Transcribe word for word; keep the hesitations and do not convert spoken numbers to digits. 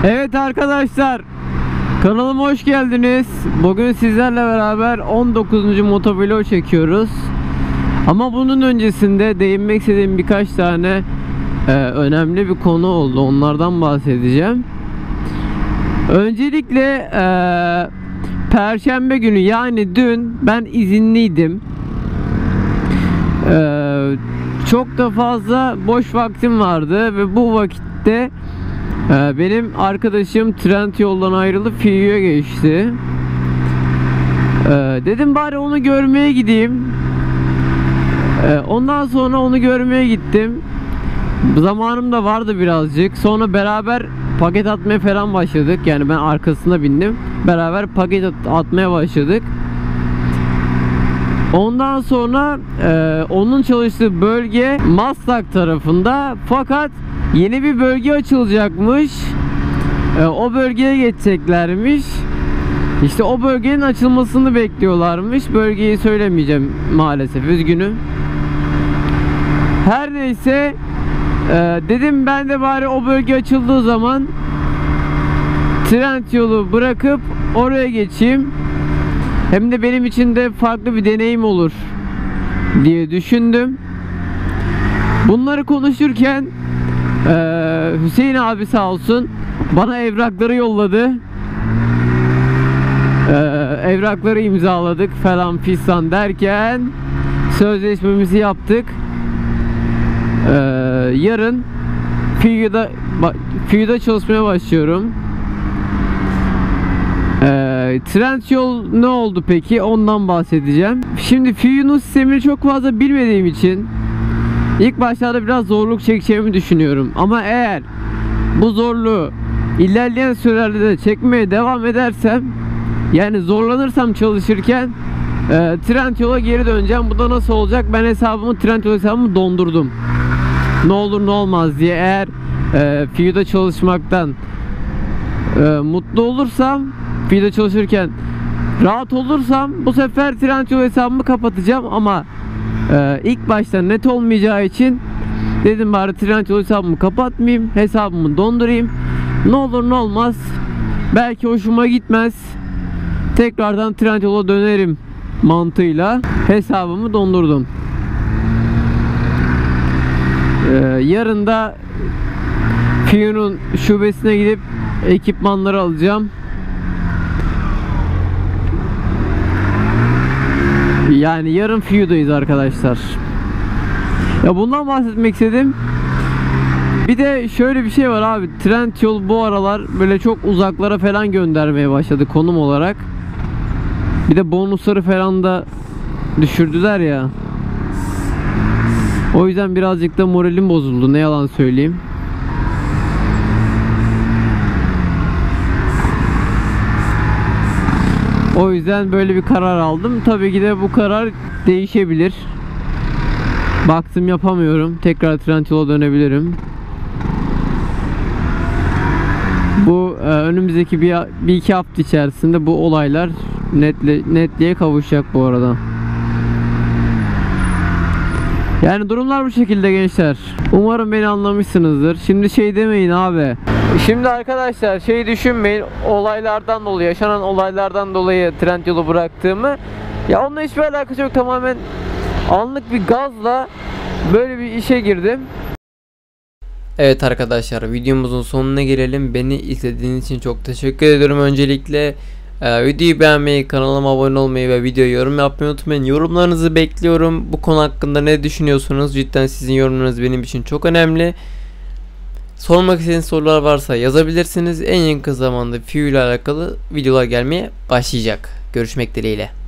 Evet arkadaşlar, kanalıma hoş geldiniz. Bugün sizlerle beraber on dokuzuncu motovlog çekiyoruz. Ama bunun öncesinde değinmek istediğim birkaç tane e, önemli bir konu oldu. Onlardan bahsedeceğim. Öncelikle e, Perşembe günü, yani dün ben izinliydim. E, çok da fazla boş vaktim vardı ve bu vakitte e, benim arkadaşım Trendyol'dan ayrılıp Fiu'ya geçti. E, dedim bari onu görmeye gideyim. E, ondan sonra onu görmeye gittim. Zamanım da vardı birazcık. Sonra beraber paket atmaya falan başladık. Yani ben arkasına bindim. Beraber paket at atmaya başladık. Ondan sonra e, onun çalıştığı bölge Maslak tarafında. Fakat yeni bir bölge açılacakmış. E, o bölgeye geçeceklermiş. İşte o bölgenin açılmasını bekliyorlarmış. Bölgeyi söylemeyeceğim maalesef. Üzgünüm. Her neyse. Ee, dedim ben de bari o bölge açıldığı zaman Trendyol'u bırakıp oraya geçeyim. Hem de benim için de farklı bir deneyim olur diye düşündüm. Bunları konuşurken ee, Hüseyin abi sağ olsun bana evrakları yolladı. Ee, evrakları imzaladık falan fistan derken sözleşmemizi yaptık. Ee, yarın Fiu'da Fiu'da çalışmaya başlıyorum. Ee, Trendyol ne oldu peki? Ondan bahsedeceğim. Şimdi Fiu'nun sistemini çok fazla bilmediğim için ilk başlarda biraz zorluk çekeceğimi düşünüyorum. Ama eğer bu zorluğu ilerleyen sürelerde de çekmeye devam edersem, yani zorlanırsam çalışırken e, Trendyol'a geri döneceğim. Bu da nasıl olacak? Ben hesabımı Trendyol hesabımı dondurdum. Ne olur ne olmaz diye. Eğer e, Fiu'da çalışmaktan e, mutlu olursam, Fiu'da çalışırken rahat olursam, bu sefer Trendyol hesabımı kapatacağım. Ama e, ilk başta net olmayacağı için dedim bari Trendyol hesabımı kapatmayayım, hesabımı dondurayım. Ne olur ne olmaz, belki hoşuma gitmez, tekrardan Trendyol'a dönerim mantığıyla hesabımı dondurdum. Ee, yarın da Fiu'nun şubesine gidip ekipmanları alacağım. Yani yarın Fiu'dayız arkadaşlar. Ya bundan bahsetmek istedim. Bir de şöyle bir şey var abi. Trendyol bu aralar böyle çok uzaklara falan göndermeye başladı konum olarak. Bir de bonusları falan da düşürdüler ya. O yüzden birazcık da moralim bozuldu, ne yalan söyleyeyim. O yüzden böyle bir karar aldım. Tabii ki de bu karar değişebilir. Baktım yapamıyorum, tekrar Trendyol'a dönebilirim. Bu e, önümüzdeki bir, bir iki hafta içerisinde bu olaylar netle, netliğe kavuşacak bu arada. Yani durumlar bu şekilde gençler. Umarım beni anlamışsınızdır. Şimdi şey demeyin abi. Şimdi arkadaşlar şey düşünmeyin. Olaylardan dolayı, yaşanan olaylardan dolayı Trendyol'u bıraktığımı. Ya onunla hiçbir alakası yok. Tamamen anlık bir gazla böyle bir işe girdim. Evet arkadaşlar, videomuzun sonuna gelelim. Beni izlediğiniz için çok teşekkür ediyorum öncelikle. Ee, videoyu beğenmeyi, kanalıma abone olmayı ve videoya yorum yapmayı unutmayın. Yorumlarınızı bekliyorum. Bu konu hakkında ne düşünüyorsunuz? Cidden sizin yorumlarınız benim için çok önemli. Sormak istediğiniz sorular varsa yazabilirsiniz. En yakın zamanda Fiu ile alakalı videolar gelmeye başlayacak. Görüşmek dileğiyle.